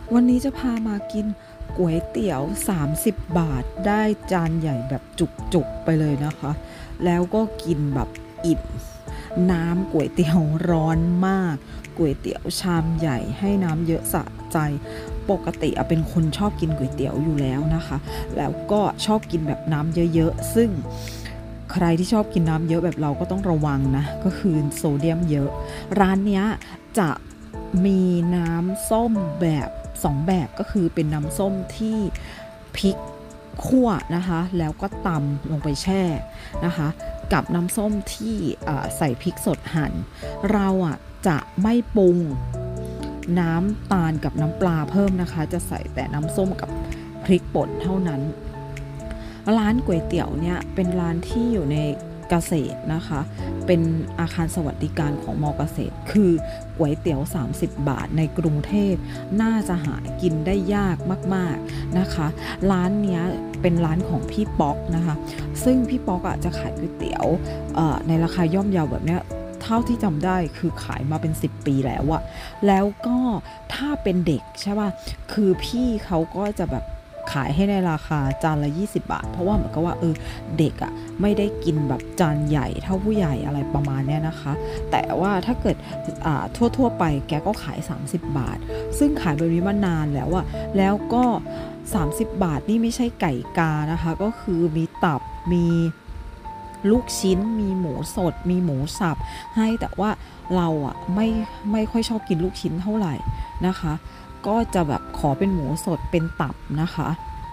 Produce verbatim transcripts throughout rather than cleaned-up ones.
วันนี้จะพามากินก๋วยเตี๋ยวสามสิบบาทได้จานใหญ่แบบจุกๆไปเลยนะคะแล้วก็กินแบบอิ่มน้ำก๋วยเตี๋ยวร้อนมากก๋วยเตี๋ยวชามใหญ่ให้น้ำเยอะสะใจปกติเป็นคนชอบกินก๋วยเตี๋ยวอยู่แล้วนะคะแล้วก็ชอบกินแบบน้ำเยอะๆซึ่งใครที่ชอบกินน้ำเยอะแบบเราก็ต้องระวังนะก็คือโซเดียมเยอะร้านเนี้ยจะมีน้ำส้มแบบสองแบบก็คือเป็นน้ำส้มที่พริกคั่วนะคะแล้วก็ตำลงไปแช่นะคะกับน้ำส้มที่ใส่พริกสดหั่นเราอ่ะจะไม่ปรุงน้ำตาลกับน้ำปลาเพิ่มนะคะจะใส่แต่น้ำส้มกับพริกป่นเท่านั้นร้านก๋วยเตี๋ยวเนี่ยเป็นร้านที่อยู่ในเกษตรนะคะเป็นอาคารสวัสดิการของมอเกษตรคือก๋วยเตี๋ยวสามสิบบาทในกรุงเทพน่าจะหากินได้ยากมากๆนะคะร้านเนี้ยเป็นร้านของพี่ป๊อกนะคะซึ่งพี่ป๊อกอ่ะจะขายก๋วยเตี๋ยวในราคาย่อมเยาแบบเนี้ยเท่าที่จำได้คือขายมาเป็นสิบปีแล้วอะแล้วก็ถ้าเป็นเด็กใช่ป่ะคือพี่เขาก็จะแบบขายให้ในราคาจานละยี่สิบบาทเพราะว่าเหมือนกับว่าเออเด็กอ่ะไม่ได้กินแบบจานใหญ่เท่าผู้ใหญ่อะไรประมาณเนี้ยนะคะแต่ว่าถ้าเกิดอ่าทั่วๆไปแกก็ขายสามสิบบาทซึ่งขายแบบนี้มานานแล้วอะแล้วก็สามสิบบาทนี่ไม่ใช่ไก่กานะคะก็คือมีตับมีลูกชิ้นมีหมูสดมีหมูสับให้แต่ว่าเราอ่ะไม่ไม่ค่อยชอบกินลูกชิ้นเท่าไหร่นะคะก็จะแบบขอเป็นหมูสดเป็นตับนะคะ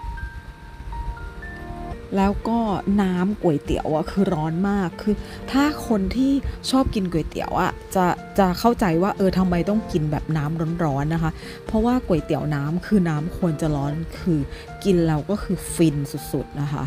แล้วก็น้ำก๋วยเตี๋ยวอ่ะคือร้อนมากคือถ้าคนที่ชอบกินก๋วยเตี๋ยวอ่ะจะจะเข้าใจว่าเออทำไมต้องกินแบบน้ำร้อนๆนะคะเพราะว่าก๋วยเตี๋ยวน้ำคือน้ำควรจะร้อนคือกินแล้วก็คือฟินสุดๆนะคะ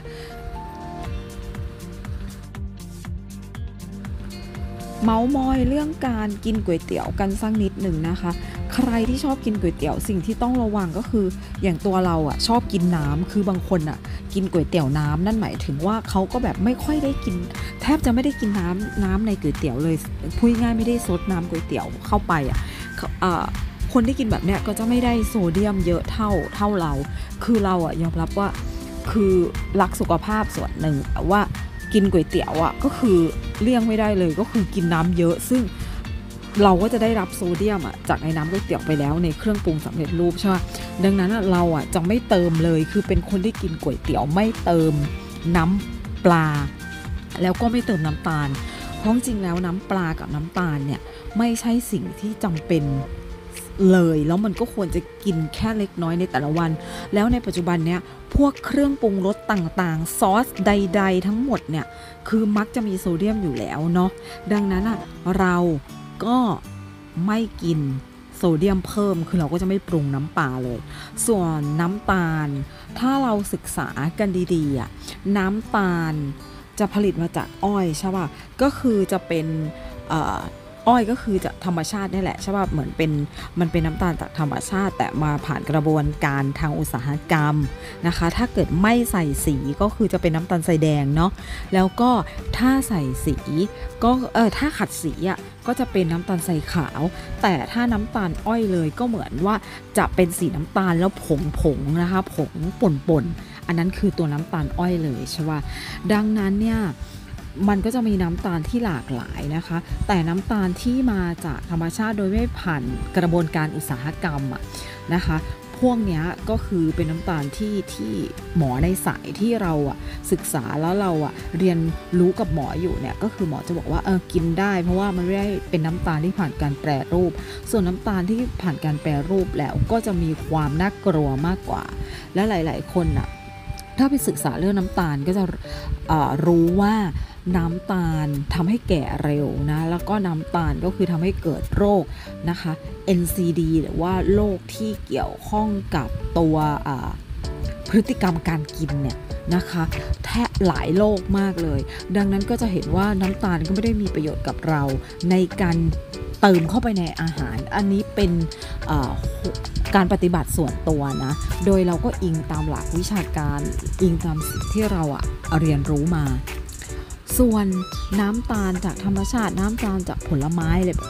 เมาส์มอยเรื่องการกินก๋วยเตี๋ยวกันสักนิดหนึ่งนะคะใครที่ชอบกินก๋วยเตี๋ยวสิ่งที่ต้องระวังก็คืออย่างตัวเราอ่ะชอบกินน้ำคือบางคนอ่ะกินก๋วยเตี๋ยวน้ำนั่นหมายถึงว่าเขาก็แบบไม่ค่อยได้กินแทบจะไม่ได้กินน้ำน้ำในก๋วยเตี๋ยวเลยพูดง่ายไม่ได้ซดน้ำก๋วยเตี๋ยวเข้าไปอ่ะคนที่กินแบบเนี้ยก็จะไม่ได้โซเดียมเยอะเท่าเท่าเราคือเราอ่ะยอมรับว่าคือรักสุขภาพส่วนหนึ่งแต่ว่ากินก๋วยเตี๋ยวอ่ะก็คือเลี่ยงไม่ได้เลยก็คือกินน้ำเยอะซึ่งเราก็จะได้รับโซเดียมอ่ะจากในน้ำก๋วยเตี๋ยวไปแล้วในเครื่องปรุงสำเร็จรูปใช่ไหมดังนั้นเราอ่ะจะไม่เติมเลยคือเป็นคนที่กินก๋วยเตี๋ยวไม่เติมน้ำปลาแล้วก็ไม่เติมน้ำตาลเพราะจริงแล้วน้ำปลากับน้ำตาลเนี่ยไม่ใช่สิ่งที่จำเป็นเลยแล้วมันก็ควรจะกินแค่เล็กน้อยในแต่ละวันแล้วในปัจจุบันเนี้ยพวกเครื่องปรุงรสต่างๆซอสใดๆทั้งหมดเนี่ยคือมักจะมีโซเดียมอยู่แล้วเนาะดังนั้นอ่ะเราก็ไม่กินโซเดียมเพิ่มคือเราก็จะไม่ปรุงน้ำปลาเลยส่วนน้ำตาลถ้าเราศึกษากันดีๆอ่ะน้ำตาลจะผลิตมาจากอ้อยใช่ป่ะก็คือจะเป็นอ้อยก็คือจะธรรมชาตินี่แหละใช่ป่ะเหมือนเป็นมันเป็นน้ำตาลจากธรรมชาติแต่มาผ่านกระบวนการทางอุตสาหกรรมนะคะถ้าเกิดไม่ใส่สีก็คือจะเป็นน้ำตาลทรายแดงเนาะแล้วก็ถ้าใส่สีก็เออถ้าขัดสีอ่ะก็จะเป็นน้ำตาลทรายขาวแต่ถ้าน้ำตาลอ้อยเลยก็เหมือนว่าจะเป็นสีน้ำตาลแล้วผงผงนะคะผงป่นๆอันนั้นคือตัวน้ำตาลอ้อยเลยใช่ป่ะดังนั้นเนี่ยมันก็จะมีน้ำตาลที่หลากหลายนะคะแต่น้ำตาลที่มาจากธรรมชาติโดยไม่ผ่านกระบวนการอุตสาหกรรมอะนะคะพวกนี้ก็คือเป็นน้ำตาลที่ที่หมอในสายที่เราอะศึกษาแล้วเราอะเรียนรู้กับหมออยู่เนี่ยก็คือหมอจะบอกว่าเออกินได้เพราะว่ามันไม่ได้เป็นน้ำตาลที่ผ่านการแปรรูปส่วนน้ำตาลที่ผ่านการแปรรูปแล้วก็จะมีความน่ากลัวมากกว่าและหลายๆคนอะถ้าไปศึกษาเรื่องน้ำตาลก็จะรู้ว่าน้ำตาลทำให้แก่เร็วนะแล้วก็น้ำตาลก็คือทำให้เกิดโรคนะคะ เอ็น ซี ดี หรือว่าโรคที่เกี่ยวข้องกับตัวพฤติกรรมการกินเนี่ยนะคะแทบหลายโรคมากเลยดังนั้นก็จะเห็นว่าน้ำตาลก็ไม่ได้มีประโยชน์กับเราในการเติมเข้าไปในอาหารอันนี้เป็นการปฏิบัติส่วนตัวนะโดยเราก็อิงตามหลักวิชาการอิงตามสิ่งที่เราอะเรียนรู้มาส่วนน้ำตาลจากธรรมชาติน้ำตาลจากผลไม้อะไรแบบเนี้ย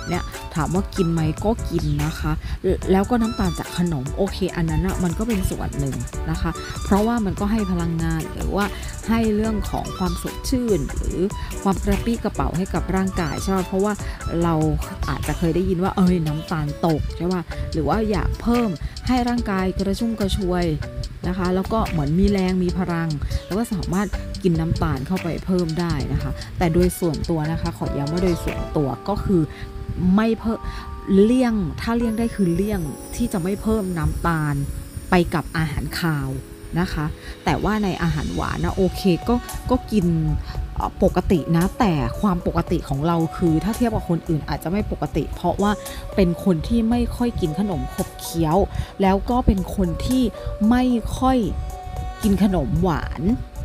ถามว่ากินไหมก็กินนะคะแล้วก็น้ำตาลจากขนมโอเคอันนั้นอ่ะมันก็เป็นส่วนหนึ่งนะคะเพราะว่ามันก็ให้พลังงานหรือว่าให้เรื่องของความสดชื่นหรือความกระปรี้กระเป๋าให้กับร่างกายใช่ไหมเพราะว่าเราอาจจะเคยได้ยินว่าเอ้ยน้ำตาลตกใช่ไหมหรือว่าอยากเพิ่มให้ร่างกายกระชุ่มกระชวยนะคะแล้วก็เหมือนมีแรงมีพลังแล้วก็สามารถกินน้ำตาลเข้าไปเพิ่มได้นะคะแต่โดยส่วนตัวนะคะขอย้ำว่าโดยส่วนตัวก็คือไม่เพิ่มเลี่ยงถ้าเลี่ยงได้คือเลี่ยงที่จะไม่เพิ่มน้ำตาลไปกับอาหารคาวนะคะแต่ว่าในอาหารหวานนะโอเคก็ก็กินปกตินะแต่ความปกติของเราคือถ้าเทียบกับคนอื่นอาจจะไม่ปกติเพราะว่าเป็นคนที่ไม่ค่อยกินขนมขบเคี้ยวแล้วก็เป็นคนที่ไม่ค่อยกินขนมหวาน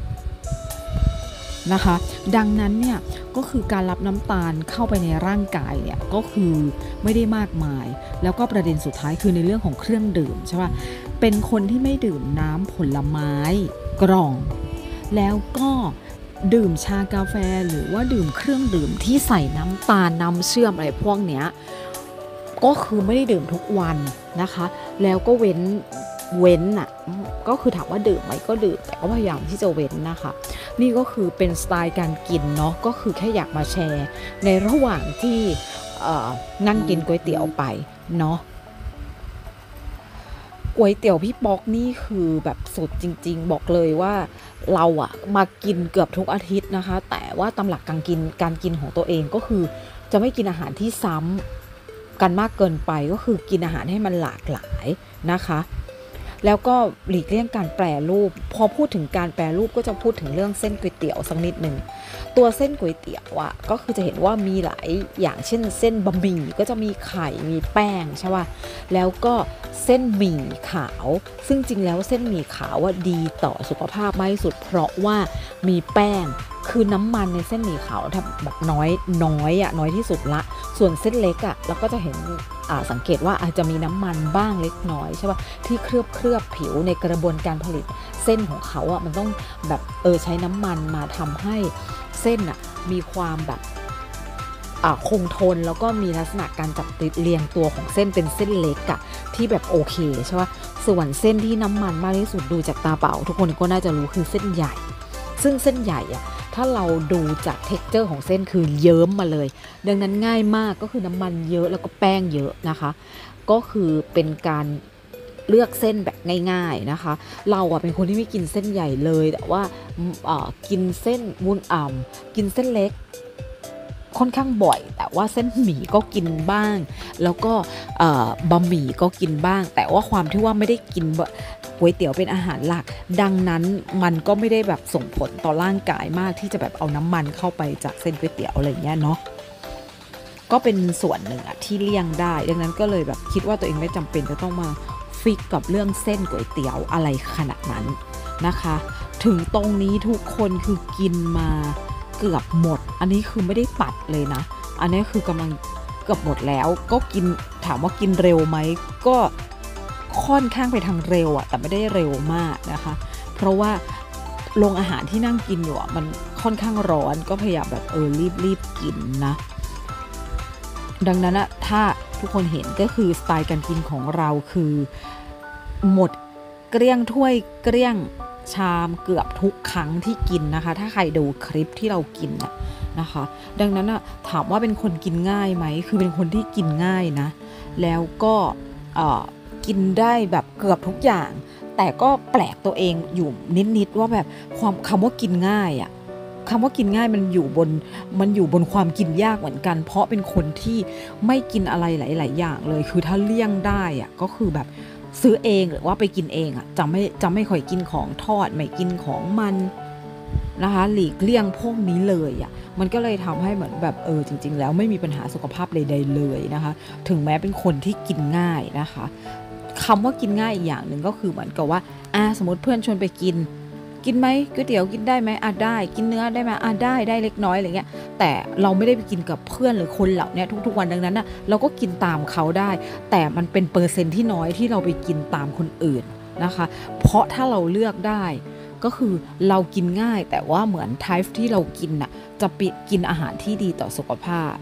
นะคะดังนั้นเนี่ยก็คือการรับน้ำตาลเข้าไปในร่างกายเนี่ยก็คือไม่ได้มากมายแล้วก็ประเด็นสุดท้ายคือในเรื่องของเครื่องดื่มใช่ป่ะเป็นคนที่ไม่ดื่มน้ำผลไม้กล่องแล้วก็ดื่มชากาแฟหรือว่าดื่มเครื่องดื่มที่ใส่น้ำตาลน้ำเชื่อมอะไรพวกเนี้ยก็คือไม่ได้ดื่มทุกวันนะคะแล้วก็เว้นเว้นอ่ะก็คือถามว่าดื่มไหมก็ดื่มแต่ก็พยายามที่จะเว้นนะคะนี่ก็คือเป็นสไตล์การกินเนาะก็คือแค่อยากมาแชร์ในระหว่างที่นั่งกินก๋วยเตี๋ยวไปเนาะก๋วยเตี๋ยวพี่ป๊อกนี่คือแบบสุดจริงๆบอกเลยว่าเราอะมากินเกือบทุกอาทิตย์นะคะแต่ว่าตำหลักการกินการกินของตัวเองก็คือจะไม่กินอาหารที่ซ้ำกันมากเกินไปก็คือกินอาหารให้มันหลากหลายนะคะแล้วก็หลีกเลี่ยงการแปรรูปพอพูดถึงการแปรรูปก็จะพูดถึงเรื่องเส้นก๋วยเตี๋ยวสักนิดหนึ่งตัวเส้นก๋วยเตี๋ยวอ่ะก็คือจะเห็นว่ามีหลายอย่างเช่นเส้นบะหมี่ก็จะมีไข่มีแป้งใช่ป่ะแล้วก็เส้นหมี่ขาวซึ่งจริงแล้วเส้นหมี่ขาวว่าดีต่อสุขภาพมากที่สุดเพราะว่ามีแป้งคือน้ำมันในเส้นหมี่ขาวแบบน้อยน้อยอ่ะน้อยที่สุดละส่วนเส้นเล็กอ่ะเราก็จะเห็นสังเกตว่าอาจจะมีน้ำมันบ้างเล็กน้อยใช่ป่ะที่เคลือบเคลือบผิวในกระบวนการผลิตเส้นของเขาอ่ะมันต้องแบบเออใช้น้ำมันมาทำให้เส้นอ่ะมีความแบบคงทนแล้วก็มีลักษณะการจับติดเรียงตัวของเส้นเป็นเส้นเล็กอ่ะที่แบบโอเคใช่ป่ะส่วนเส้นที่น้ำมันมากที่สุดดูจากตาเปล่าทุกคนก็น่าจะรู้คือเส้นใหญ่ซึ่งเส้นใหญ่อ่ะถ้าเราดูจากเท็กเจอร์ของเส้นคือเยิ้มมาเลยดังนั้นง่ายมากก็คือน้ำมันเยอะแล้วก็แป้งเยอะนะคะก็คือเป็นการเลือกเส้นแบบง่ายๆนะคะเราอ่ะเป็นคนที่ไม่กินเส้นใหญ่เลยแต่ว่ากินเส้นวุ้นอ่ำกินเส้นเล็กค่อนข้างบ่อยแต่ว่าเส้นหมี่ก็กินบ้างแล้วก็บะหมี่ก็กินบ้างแต่ว่าความที่ว่าไม่ได้กินก๋วยเตี๋ยวเป็นอาหารหลักดังนั้นมันก็ไม่ได้แบบส่งผลต่อร่างกายมากที่จะแบบเอาน้ำมันเข้าไปจากเส้นก๋วยเตี๋ยวอะไรเงี้ยเนาะก็เป็นส่วนหนึ่งอะที่เลี่ยงได้ดังนั้นก็เลยแบบคิดว่าตัวเองไม่จำเป็นจะต้องมาฟิกกับเรื่องเส้นก๋วยเตี๋ยวอะไรขนาดนั้นนะคะถึงตรงนี้ทุกคนคือกินมาเกือบหมดอันนี้คือไม่ได้ปัดเลยนะอันนี้คือกำลังเกือบหมดแล้วก็กินถามว่ากินเร็วไหมก็ค่อนข้างไปทางเร็วอะแต่ไม่ได้เร็วมากนะคะเพราะว่าโรงอาหารที่นั่งกินอยู่อะมันค่อนข้างร้อนก็พยายามแบบเออรีบรีบกินนะดังนั้นอะถ้าทุกคนเห็นก็คือสไตล์การกินของเราคือหมดเกลี้ยงถ้วยเกลี้ยงชามเกือบทุกครั้งที่กินนะคะถ้าใครดูคลิปที่เรากินอะนะคะดังนั้นอะถามว่าเป็นคนกินง่ายไหมคือเป็นคนที่กินง่ายนะแล้วก็เอ่อกินได้แบบเกือบทุกอย่างแต่ก็แปลกตัวเองอยู่นิดๆว่าแบบความคำว่ากินง่ายอะคำว่ากินง่ายมันอยู่บนมันอยู่บนความกินยากเหมือนกันเพราะเป็นคนที่ไม่กินอะไรหลายๆอย่างเลยคือถ้าเลี่ยงได้อะก็คือแบบซื้อเองหรือว่าไปกินเองอะจะไม่จะไม่ค่อยกินของทอดไม่กินของมันนะคะหลีกเลี่ยงพวกนี้เลยอะมันก็เลยทำให้เหมือนแบบเออจริงๆแล้วไม่มีปัญหาสุขภาพใดๆเลยนะคะถึงแม้เป็นคนที่กินง่ายนะคะคำว่ากินง่ายอีกอย่างหนึ่งก็คือเหมือนกับว่าอ่ะสมมติเพื่อนชวนไปกินกินไหมก๋วยเตี๋ยวกินได้ไหมอ่ะได้กินเนื้อได้ไหมอ่ะได้ได้เล็กน้อยอะไรเงี้ยแต่เราไม่ได้ไปกินกับเพื่อนหรือคนเหล่านี้ทุกๆวันดังนั้นนะเราก็กินตามเขาได้แต่มันเป็นเปอร์เซ็นต์ที่น้อยที่เราไปกินตามคนอื่นนะคะเพราะถ้าเราเลือกได้ก็คือเรากินง่ายแต่ว่าเหมือนไทป์ที่เรากินน่ะจะไปกินอาหารที่ดีต่อสุขภาพ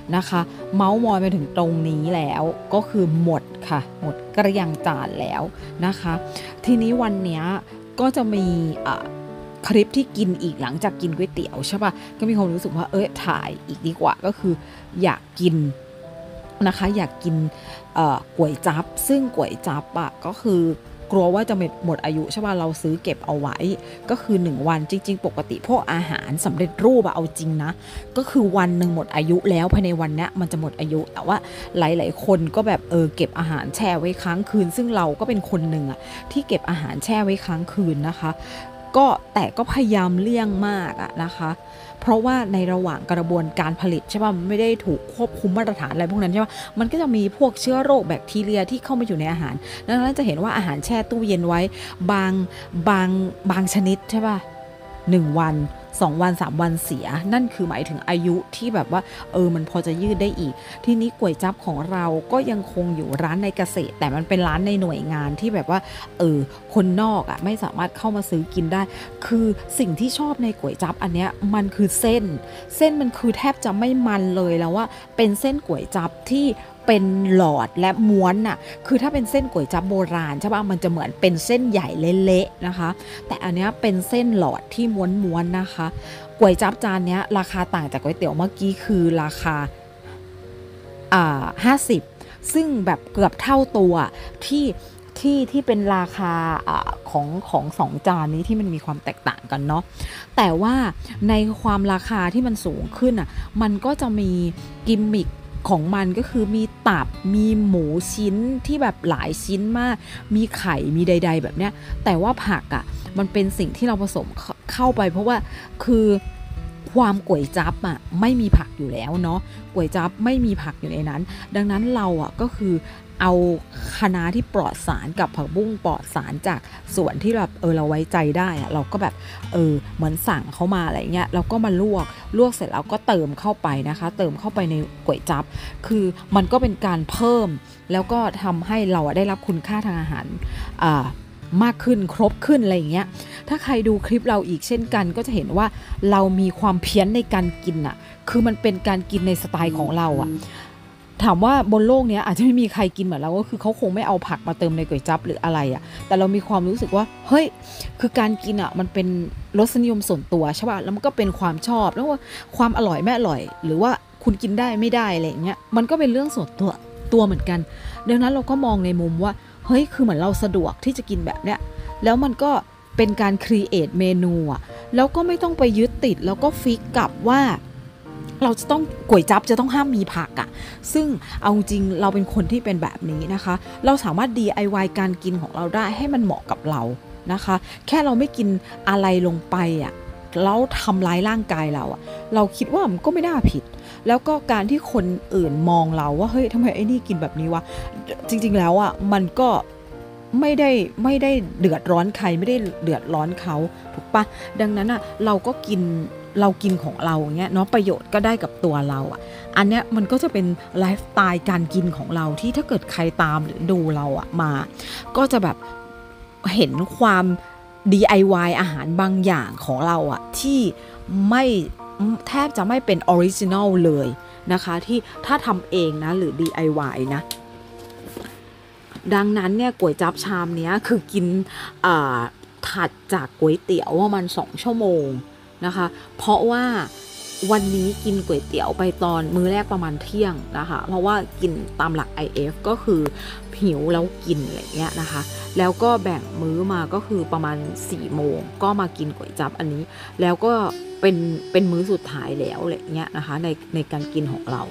นะคะ เมาส์มอยไปถึงตรงนี้แล้วก็คือหมดค่ะหมดเกลี้ยงจานแล้วนะคะ ทีนี้วันนี้ก็จะมีคลิปที่กินอีกหลังจากกินก๋วยเตี๋ยวใช่ป่ะก็มีความรู้สึกว่าเอ้ยถ่ายอีกดีกว่าก็คืออยากกินนะคะอยากกินก๋วยจั๊บซึ่งก๋วยจั๊บอ่ะก็คือกลัวว่าจะหมดอายุใช่ป่ะเราซื้อเก็บเอาไว้ก็คือหนึ่งวันจริงๆปกติพวกอาหารสำเร็จรูปอะเอาจริงนะก็คือวันหนึ่งหมดอายุแล้วภายในวันนี้มันจะหมดอายุแต่ว่าหลายๆคนก็แบบเออเก็บอาหารแช่ไว้ค้างคืนซึ่งเราก็เป็นคนหนึ่งอะที่เก็บอาหารแช่ไว้ค้างคืนนะคะก็แต่ก็พยายามเลี่ยงมากอะนะคะเพราะว่าในระหว่างกระบวนการผลิตใช่ป่ะไม่ได้ถูกควบคุมมาตรฐานอะไรพวกนั้นใช่ป่ะมันก็จะมีพวกเชื้อโรคแบคทีเรียที่เข้ามาอยู่ในอาหารดังนั้นจะเห็นว่าอาหารแช่ตู้เย็นไว้บางบางบางชนิดใช่ป่ะหนึ่งวันสองวันสามวันเสียนั่นคือหมายถึงอายุที่แบบว่าเออมันพอจะยืดได้อีกทีนี้ก๋วยจั๊บของเราก็ยังคงอยู่ร้านในเกษตรแต่มันเป็นร้านในหน่วยงานที่แบบว่าเออคนนอกอ่ะไม่สามารถเข้ามาซื้อกินได้คือสิ่งที่ชอบในก๋วยจั๊บอันเนี้ยมันคือเส้นเส้นมันคือแทบจะไม่มันเลยแล้วว่าเป็นเส้นก๋วยจั๊บที่เป็นหลอดและม้วนน่ะคือถ้าเป็นเส้นก๋วยจั๊บโบราณใช่ป่ะมันจะเหมือนเป็นเส้นใหญ่เละๆนะคะแต่อันเนี้ยเป็นเส้นหลอดที่ม้วนๆนะคะก๋วยจั๊บจานเนี้ยราคาต่างจากก๋วยเตี๋ยวเมื่อกี้คือราคาอ่าห้าสิบซึ่งแบบเกือบเท่าตัวที่ที่ที่เป็นราคาอของของสองจานนี้ที่มันมีความแตกต่างกันเนาะแต่ว่าในความราคาที่มันสูงขึ้นอ่ะมันก็จะมีกิมมิคของมันก็คือมีตับมีหมูชิ้นที่แบบหลายชิ้นมากมีไข่มีใดๆแบบเนี้ยแต่ว่าผักอ่ะมันเป็นสิ่งที่เราผสมเข้าไปเพราะว่าคือความก๋วยจั๊บอ่ะไม่มีผักอยู่แล้วเนาะก๋วยจั๊บไม่มีผักอยู่ในนั้นดังนั้นเราอ่ะก็คือเอาคะน้าที่ปลอดสารกับผักบุ้งปลอดสารจากสวนที่แบบเออเราไว้ใจได้อะเราก็แบบเออเหมือนสั่งเขามาอะไรเงี้ยเราก็มาลวกลวกเสร็จแล้วก็เติมเข้าไปนะคะเติมเข้าไปในก๋วยจั๊บคือมันก็เป็นการเพิ่มแล้วก็ทำให้เราได้รับคุณค่าทางอาหารอ่ามากขึ้นครบขึ้นอะไรอย่างเงี้ยถ้าใครดูคลิปเราอีกเช่นกันก็จะเห็นว่าเรามีความเพี้ยนในการกินอ่ะคือมันเป็นการกินในสไตล์ของเราอ่ะถามว่าบนโลกนี้อาจจะไม่มีใครกินเหมือนเราก็คือเขาคงไม่เอาผักมาเติมในก๋วยจั๊บหรืออะไรอ่ะแต่เรามีความรู้สึกว่าเฮ้ยคือการกินอ่ะมันเป็นรสนิยมส่วนตัวใช่ป่ะแล้วมันก็เป็นความชอบแล้วว่าความอร่อยไม่อร่อยหรือว่าคุณกินได้ไม่ได้อะไรอย่างเงี้ยมันก็เป็นเรื่องส่วนตัวตัวเหมือนกันดังนั้นเราก็มองในมุมว่าเฮ้ยคือเหมือนเราสะดวกที่จะกินแบบเนี้ยแล้วมันก็เป็นการครีเอทเมนูอ่ะแล้วก็ไม่ต้องไปยึดติดแล้วก็ฟิกกับว่าเราจะต้องก๋วยจั๊บจะต้องห้ามมีผักอ่ะซึ่งเอาจริงเราเป็นคนที่เป็นแบบนี้นะคะเราสามารถ ดี ไอ วาย การกินของเราได้ให้มันเหมาะกับเรานะคะแค่เราไม่กินอะไรลงไปอ่ะแล้วทำร้ายร่างกายเราอ่ะเราคิดว่ามันก็ไม่น่าผิดแล้วก็การที่คนอื่นมองเราว่าเฮ้ยทำไมไอ้นี่กินแบบนี้วะจริงๆแล้วอ่ะมันก็ไม่ได้ไม่ได้เดือดร้อนใครไม่ได้เดือดร้อนเขาถูกปะดังนั้นอ่ะเราก็กินเรากินของเราเงี้ยเนาะประโยชน์ก็ได้กับตัวเราอ่ะอันเนี้ยมันก็จะเป็นไลฟ์สไตล์การกินของเราที่ถ้าเกิดใครตามหรือดูเราอ่ะมาก็จะแบบเห็นความ ดี ไอ วาย อาหารบางอย่างของเราอ่ะที่ไม่แทบจะไม่เป็นออริจินัลเลยนะคะที่ถ้าทำเองนะหรือ ดี ไอ วาย นะดังนั้นเนี่ยก๋วยจั๊บชามเนี้ยคือกินถัดจากก๋วยเตี๋ยวประมาณสองชั่วโมงนะคะเพราะว่าวันนี้กินก๋วยเตี๋ยวไปตอนมื้อแรกประมาณเที่ยงนะคะเพราะว่ากินตามหลัก ไอ เอฟ ก็คือหิวแล้วกินอะไรเงี้ยนะคะแล้วก็แบ่งมื้อมาก็คือประมาณสี่โมงก็มากินก๋วยจั๊บอันนี้แล้วก็เป็นเป็นมื้อสุดท้ายแล้วอะไรเงี้ยนะคะในในการกินของเรา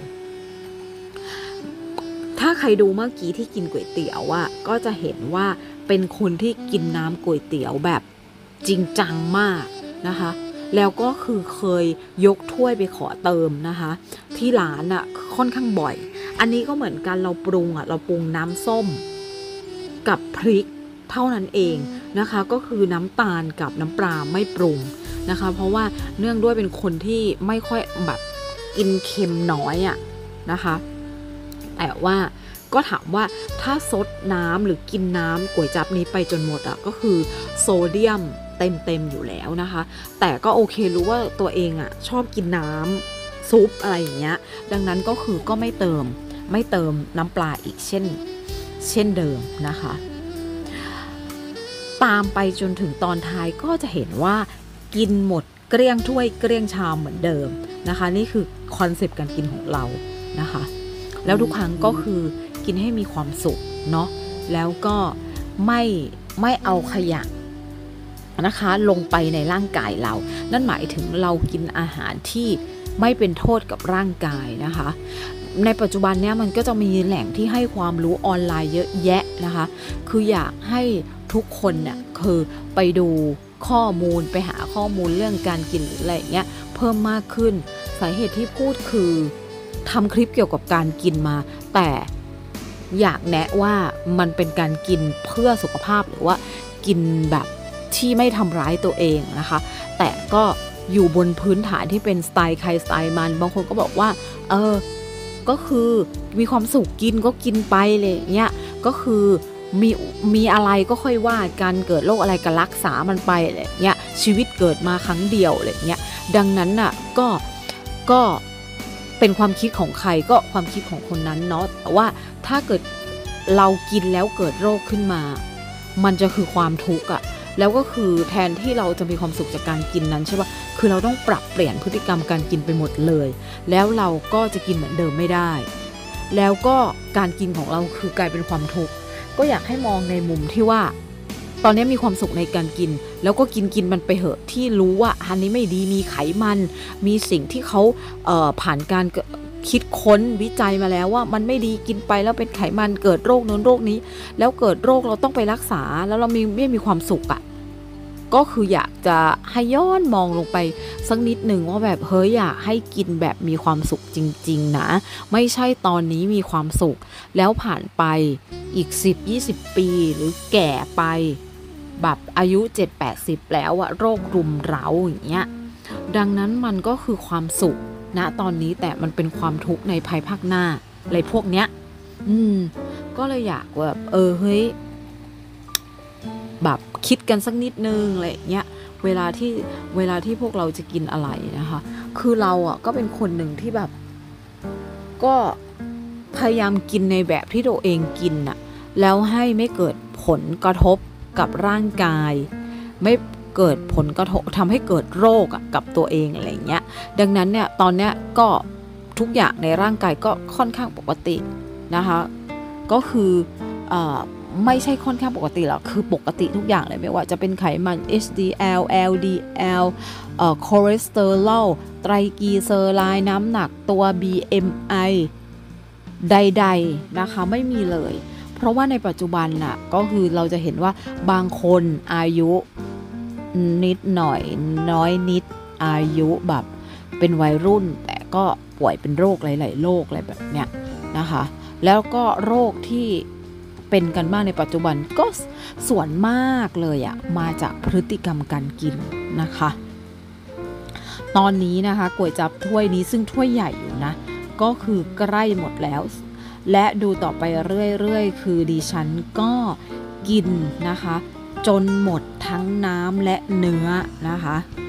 ถ้าใครดูเมื่อกี้ที่กินก๋วยเตี๋ยวอ่ะก็จะเห็นว่าเป็นคนที่กินน้ำก๋วยเตี๋ยวแบบจริงจังมากนะคะแล้วก็คือเคยยกถ้วยไปขอเติมนะคะที่ร้านอ่ะค่อนข้างบ่อยอันนี้ก็เหมือนกันเราปรุงอ่ะเราปรุงน้ำส้มกับพริกเท่านั้นเองนะคะก็คือน้ำตาลกับน้ำปลาไม่ปรุงนะคะเพราะว่าเนื่องด้วยเป็นคนที่ไม่ค่อยแบบกินเค็มน้อยอ่ะนะคะแต่ว่าก็ถามว่าถ้าซดน้ำหรือกินน้ำก๋วยจั๊บนี้ไปจนหมดอ่ะก็คือโซเดียมเต็มๆอยู่แล้วนะคะแต่ก็โอเครู้ว่าตัวเองอ่ะชอบกินน้ำซุปอะไรอย่างเงี้ยดังนั้นก็คือก็ไม่เติมไม่เติมน้ำปลาอีกเช่นเช่นเดิมนะคะตามไปจนถึงตอนท้ายก็จะเห็นว่ากินหมดเกลี้ยงถ้วยเกลี้ยงชามเหมือนเดิมนะคะนี่คือคอนเซปต์การกินของเรานะคะแล้วทุกครั้งก็คือกินให้มีความสุขเนาะแล้วก็ไม่ไม่เอาขยะนะคะลงไปในร่างกายเรานั่นหมายถึงเรากินอาหารที่ไม่เป็นโทษกับร่างกายนะคะในปัจจุบันเนี้ยมันก็จะมีแหล่งที่ให้ความรู้ออนไลน์เยอะแยะนะคะคืออยากให้ทุกคนเนี่ยคือไปดูข้อมูลไปหาข้อมูลเรื่องการกินหรืออะไรเงี้ยเพิ่มมากขึ้นสาเหตุที่พูดคือทำคลิปเกี่ยวกับการกินมาแต่อยากแนะว่ามันเป็นการกินเพื่อสุขภาพหรือว่ากินแบบที่ไม่ทำร้ายตัวเองนะคะแต่ก็อยู่บนพื้นฐานที่เป็นสไตล์ใครสไตล์มันบางคนก็บอกว่าเออก็คือมีความสุขกินก็กินไปเลยเงี้ยก็คือมีมีอะไรก็ค่อยว่ากันเกิดโรคอะไรก็รักษามันไปอะไรเงี้ยชีวิตเกิดมาครั้งเดียวอะไรเงี้ยดังนั้นน่ะก็ก็เป็นความคิดของใครก็ความคิดของคนนั้นเนาะแต่ว่าถ้าเกิดเรากินแล้วเกิดโรคขึ้นมามันจะคือความทุกข์อะแล้วก็คือแทนที่เราจะมีความสุขจากการกินนั้นใช่ป่ะคือเราต้องปรับเปลี่ยนพฤติกรรมการกินไปหมดเลยแล้วเราก็จะกินเหมือนเดิมไม่ได้แล้วก็การกินของเราคือกลายเป็นความทุกข์ก็อยากให้มองในมุมที่ว่าตอนนี้มีความสุขในการกินแล้วก็กินกินมันไปเหอะที่รู้ว่าอันนี้ไม่ดีมีไขมันมีสิ่งที่เขาเอ่อผ่านการคิดค้นวิจัยมาแล้วว่ามันไม่ดีกินไปแล้วเป็นไขมันเกิดโรคโน้นโรคนี้แล้วเกิดโรคเราต้องไปรักษาแล้วเรามีไม่มีความสุขอ่ะก็คืออยากจะให้ย้อนมองลงไปสักนิดหนึ่งว่าแบบเฮ้ยอยากให้กินแบบมีความสุขจริงๆนะไม่ใช่ตอนนี้มีความสุขแล้วผ่านไปอีกสิบ ยี่สิบปีหรือแก่ไปแบบอายุ เจ็ดแปดสิบ แล้วอะโรครุมเร้าอย่างเงี้ยดังนั้นมันก็คือความสุขณตอนนี้แต่มันเป็นความทุกข์ในภายภาคหน้าอะไรพวกเนี้ยอืมก็เลยอยากแบบเออเฮ้ยแบบคิดกันสักนิดนึงอะไรเงี้ยเวลาที่เวลาที่พวกเราจะกินอะไรนะคะคือเราอ่ะก็เป็นคนหนึ่งที่แบบก็พยายามกินในแบบที่ตัวเองกินน่ะแล้วให้ไม่เกิดผลกระทบกับร่างกายไม่เกิดผลกระทบทำให้เกิดโรคกับตัวเองอะไรเงี้ยดังนั้นเนี่ยตอนเนี้ยก็ทุกอย่างในร่างกายก็ค่อนข้างปกตินะคะก็คือเอ่อไม่ใช่ค่อนข้างปกติหรอกคือปกติทุกอย่างเลยไม่ว่าจะเป็นไขมัน เอช ดี แอล แอล ดี แอล เอ่อคอเลสเตอรอลไตรกลีเซอไรด์น้ำหนักตัว บี เอ็ม ไอ ใดๆนะคะไม่มีเลยเพราะว่าในปัจจุบันน่ะก็คือเราจะเห็นว่าบางคนอายุนิดหน่อยน้อยนิดอายุแบบเป็นวัยรุ่นแต่ก็ป่วยเป็นโรคหลายๆโรคอะไรแบบเนี้ยนะคะแล้วก็โรคที่เป็นกันมากในปัจจุบันก็ส่วนมากเลยอะมาจากพฤติกรรมการกินนะคะตอนนี้นะคะก๋วยจั๊บถ้วยนี้ซึ่งถ้วยใหญ่อยู่นะก็คือใกล้หมดแล้วและดูต่อไปเรื่อยๆคือดิฉันก็กินนะคะจนหมดทั้งน้ำและเนื้อนะคะ